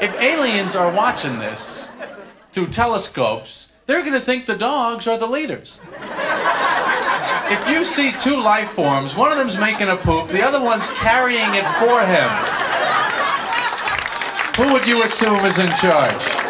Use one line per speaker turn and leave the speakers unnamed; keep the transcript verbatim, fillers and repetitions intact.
If aliens are watching this through telescopes, they're going to think the dogs are the leaders. If you see two life forms, one of them's making a poop, the other one's carrying it for him, who would you assume is in charge?